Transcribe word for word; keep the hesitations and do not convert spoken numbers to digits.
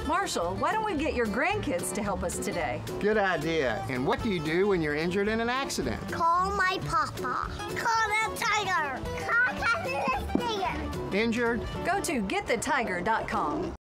Marshall, why don't we get your grandkids to help us today? Good idea. And what do you do when you're injured in an accident? Call my papa. Call the tiger. Call Kaufman Stigger. Injured? Go to get the tiger dot com.